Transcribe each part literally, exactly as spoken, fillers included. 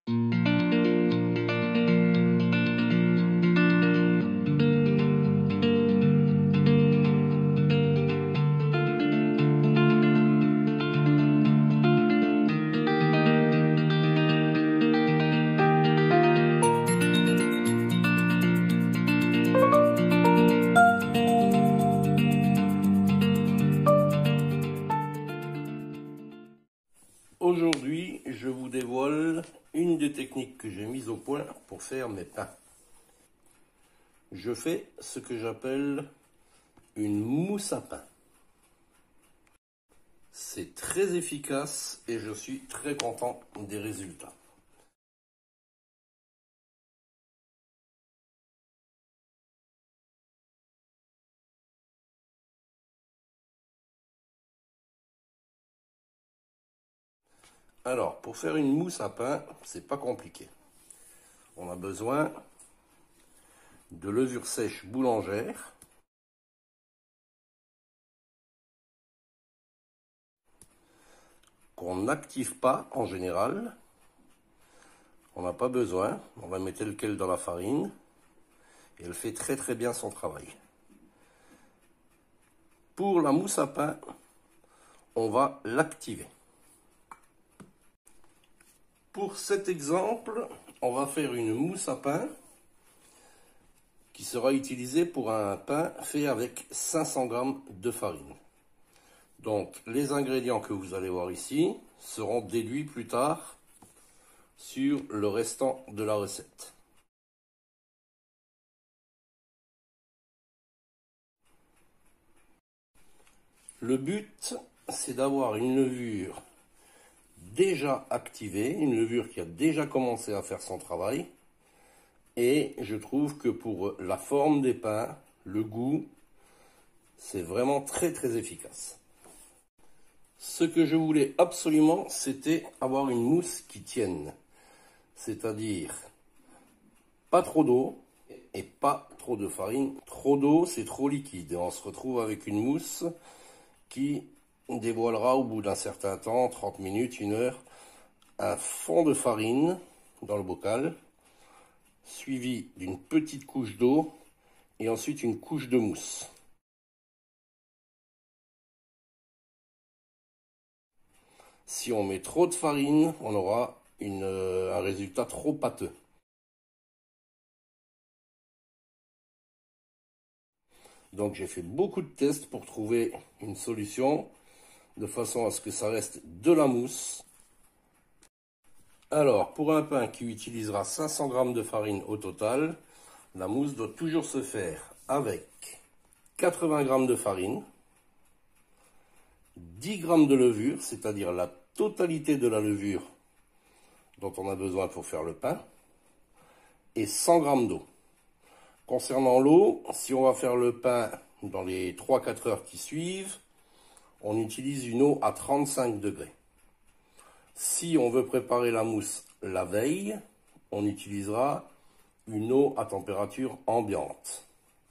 Aujourd'hui, je vous dévoile une des techniques que j'ai mises au point pour faire mes pains. Je fais ce que j'appelle une mousse à pain. C'est très efficace et je suis très content des résultats. Alors, pour faire une mousse à pain, c'est pas compliqué. On a besoin de levure sèche boulangère, qu'on n'active pas en général. On n'a pas besoin, on la met telle quelle dans la farine et elle fait très très bien son travail. Pour la mousse à pain, on va l'activer. Pour cet exemple, on va faire une mousse à pain qui sera utilisée pour un pain fait avec cinq cents grammes de farine. Donc les ingrédients que vous allez voir ici seront déduits plus tard sur le restant de la recette. Le but, c'est d'avoir une levure déjà activée, une levure qui a déjà commencé à faire son travail. Et je trouve que pour la forme des pains, le goût, c'est vraiment très très efficace. Ce que je voulais absolument, c'était avoir une mousse qui tienne. C'est-à-dire pas trop d'eau et pas trop de farine. Trop d'eau, c'est trop liquide. Et on se retrouve avec une mousse qui dévoilera au bout d'un certain temps, trente minutes, une heure, un fond de farine dans le bocal, suivi d'une petite couche d'eau et ensuite une couche de mousse. Si on met trop de farine, on aura une, euh, un résultat trop pâteux. Donc j'ai fait beaucoup de tests pour trouver une solution de façon à ce que ça reste de la mousse. Alors, pour un pain qui utilisera cinq cents grammes de farine au total, la mousse doit toujours se faire avec quatre-vingts grammes de farine, dix grammes de levure, c'est-à-dire la totalité de la levure dont on a besoin pour faire le pain, et cent grammes d'eau. Concernant l'eau, si on va faire le pain dans les trois à quatre heures qui suivent, on utilise une eau à trente-cinq degrés. Si on veut préparer la mousse la veille, on utilisera une eau à température ambiante.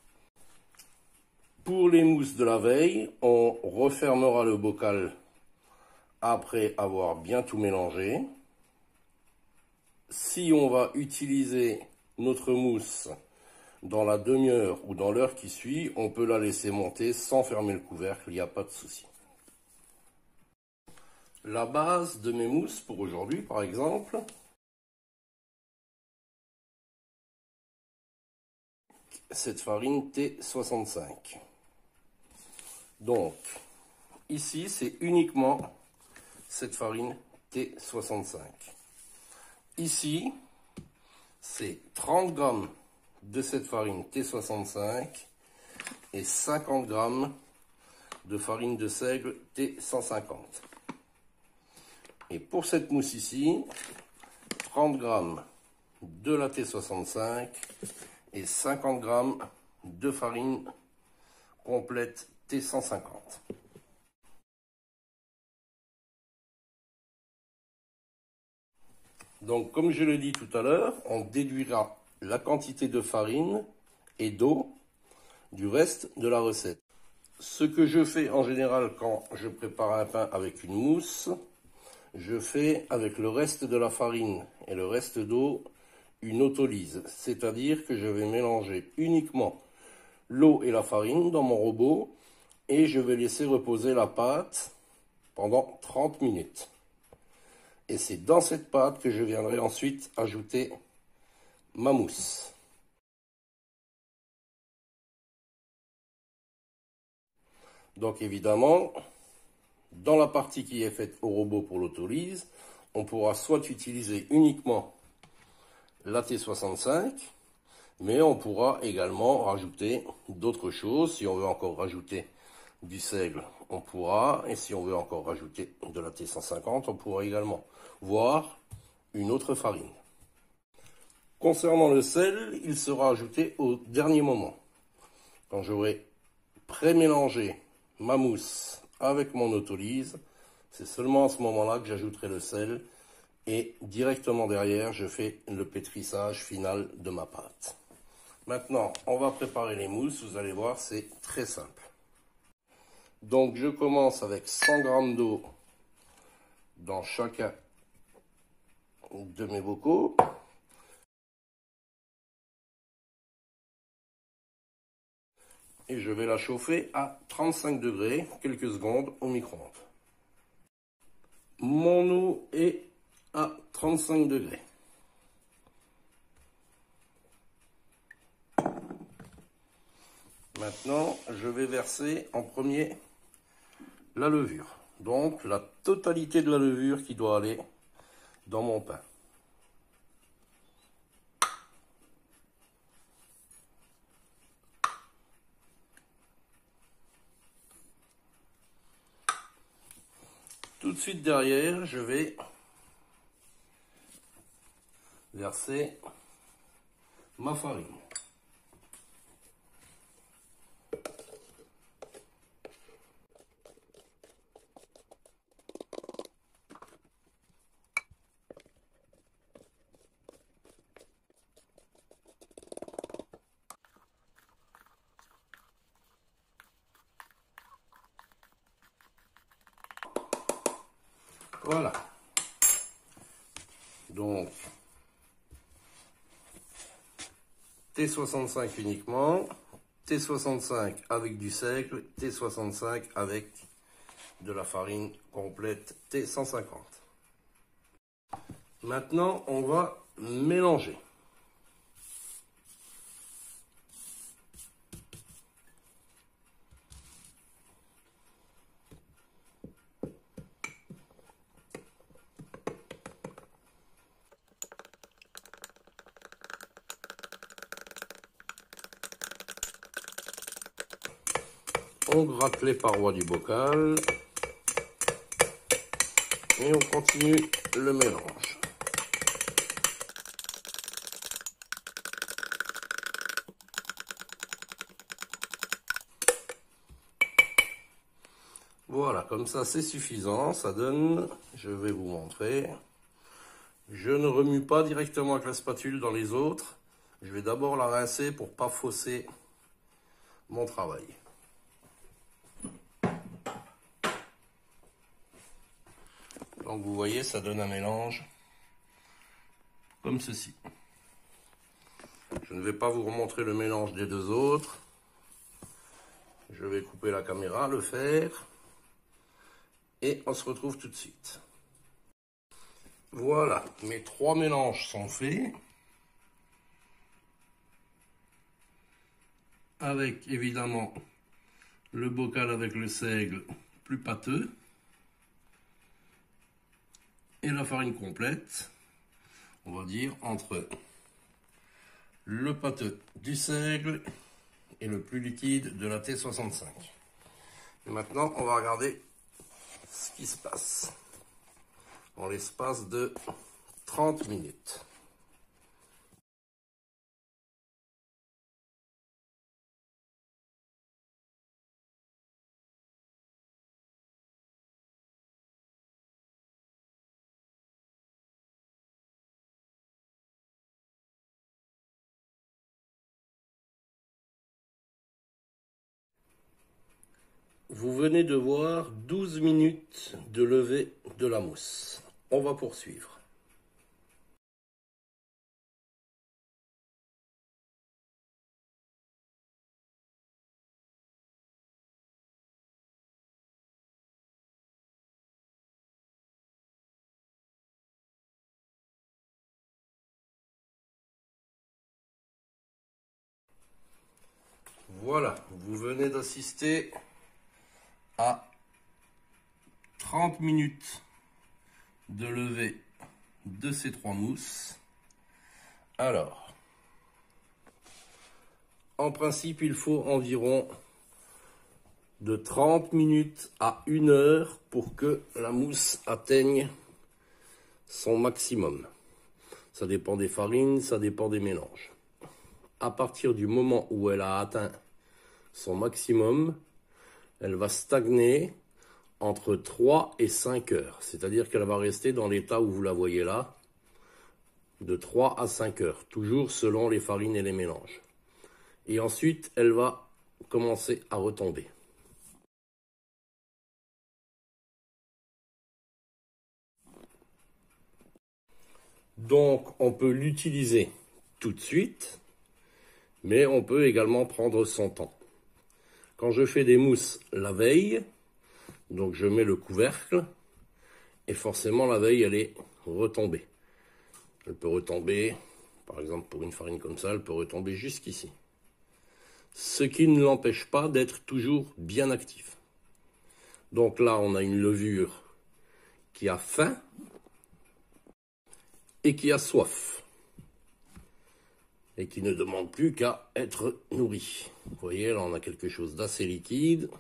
Pour les mousses de la veille, on refermera le bocal après avoir bien tout mélangé. Si on va utiliser notre mousse dans la demi-heure ou dans l'heure qui suit, on peut la laisser monter sans fermer le couvercle, il n'y a pas de souci. La base de mes mousses pour aujourd'hui, par exemple, cette farine T soixante-cinq. Donc, ici, c'est uniquement cette farine T soixante-cinq. Ici, c'est trente grammes de cette farine T soixante-cinq et cinquante grammes de farine de seigle T cent cinquante. Et pour cette mousse ici, trente grammes de la T soixante-cinq et cinquante grammes de farine complète T cent cinquante. Donc, comme je l'ai dit tout à l'heure, on déduira la quantité de farine et d'eau du reste de la recette. Ce que je fais en général quand je prépare un pain avec une mousse, je fais avec le reste de la farine et le reste d'eau une autolyse, c'est-à-dire que je vais mélanger uniquement l'eau et la farine dans mon robot et je vais laisser reposer la pâte pendant trente minutes. Et c'est dans cette pâte que je viendrai ensuite ajouter ma mousse. Donc évidemment, dans la partie qui est faite au robot pour l'autolyse, on pourra soit utiliser uniquement la T soixante-cinq, mais on pourra également rajouter d'autres choses. Si on veut encore rajouter du seigle, on pourra, et si on veut encore rajouter de la T cent cinquante, on pourra également, voire une autre farine. Concernant le sel, il sera ajouté au dernier moment, quand j'aurai pré-mélangé ma mousse avec mon autolyse. C'est seulement à ce moment-là que j'ajouterai le sel et directement derrière je fais le pétrissage final de ma pâte. Maintenant on va préparer les mousses, vous allez voir c'est très simple. Donc je commence avec cent grammes d'eau dans chacun de mes bocaux. Et je vais la chauffer à trente-cinq degrés, quelques secondes au micro-ondes. Mon eau est à trente-cinq degrés. Maintenant, je vais verser en premier la levure. Donc, la totalité de la levure qui doit aller dans mon pain. Tout de suite derrière, je vais verser ma farine. Voilà. Donc, T soixante-cinq uniquement, T soixante-cinq avec du seigle, T soixante-cinq avec de la farine complète T cent cinquante. Maintenant, on va mélanger. On gratte les parois du bocal et on continue le mélange. Voilà, comme ça c'est suffisant, ça donne, je vais vous montrer. Je ne remue pas directement avec la spatule dans les autres, je vais d'abord la rincer pour pas fausser mon travail. Donc vous voyez, ça donne un mélange comme ceci. Je ne vais pas vous remontrer le mélange des deux autres. Je vais couper la caméra, le faire. Et on se retrouve tout de suite. Voilà, mes trois mélanges sont faits. Avec évidemment le bocal avec le seigle plus pâteux. Et la farine complète, on va dire, entre le pâteux du seigle et le plus liquide de la T soixante-cinq. Et maintenant, on va regarder ce qui se passe en l'espace de trente minutes. Vous venez de voir douze minutes de levée de la mousse. on va poursuivre. Voilà, vous venez d'assister à trente minutes de levée de ces trois mousses. Alors, en principe, il faut environ de trente minutes à une heure pour que la mousse atteigne son maximum. Ça dépend des farines, ça dépend des mélanges. À partir du moment où elle a atteint son maximum, elle va stagner entre trois et cinq heures. C'est-à-dire qu'elle va rester dans l'état où vous la voyez là, de trois à cinq heures, toujours selon les farines et les mélanges. Et ensuite, elle va commencer à retomber. Donc, on peut l'utiliser tout de suite, mais on peut également prendre son temps. Quand je fais des mousses la veille, donc je mets le couvercle, et forcément la veille, elle est retombée. Elle peut retomber, par exemple pour une farine comme ça, elle peut retomber jusqu'ici. Ce qui ne l'empêche pas d'être toujours bien actif. Donc là, on a une levure qui a faim et qui a soif. Et qui ne demande plus qu'à être nourrie. Vous voyez, là on a quelque chose d'assez liquide.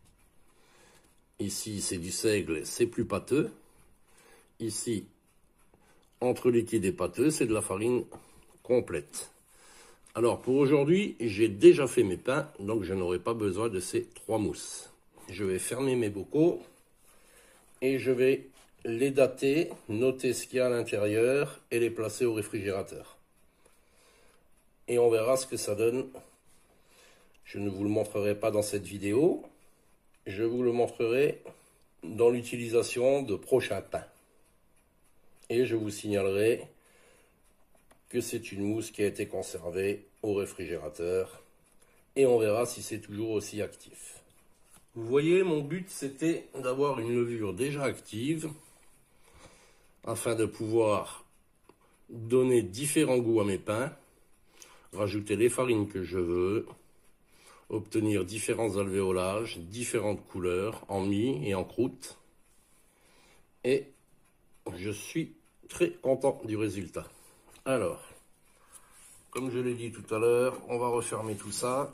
Ici c'est du seigle, c'est plus pâteux. Ici, entre liquide et pâteux, c'est de la farine complète. Alors pour aujourd'hui, j'ai déjà fait mes pains, donc je n'aurai pas besoin de ces trois mousses. Je vais fermer mes bocaux et je vais les dater, noter ce qu'il y a à l'intérieur et les placer au réfrigérateur. Et on verra ce que ça donne. Je ne vous le montrerai pas dans cette vidéo. Je vous le montrerai dans l'utilisation de prochains pains. Et je vous signalerai que c'est une mousse qui a été conservée au réfrigérateur. Et on verra si c'est toujours aussi actif. Vous voyez, mon but c'était d'avoir une levure déjà active afin de pouvoir donner différents goûts à mes pains, rajouter les farines que je veux, obtenir différents alvéolages, différentes couleurs en mie et en croûte. Et je suis très content du résultat. Alors, comme je l'ai dit tout à l'heure, on va refermer tout ça.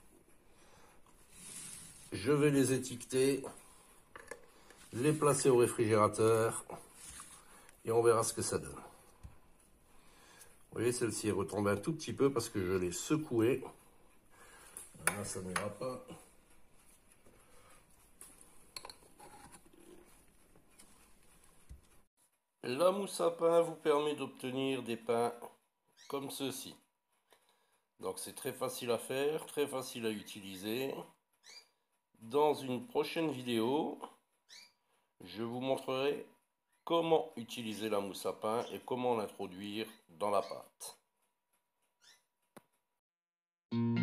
Je vais les étiqueter, les placer au réfrigérateur et on verra ce que ça donne. Vous voyez, celle-ci est retombée un tout petit peu parce que je l'ai secouée. Là, ça n'ira pas. La mousse à pain vous permet d'obtenir des pains comme ceci. Donc c'est très facile à faire, très facile à utiliser. Dans une prochaine vidéo, je vous montrerai comment utiliser la mousse à pain et comment l'introduire dans la pâte.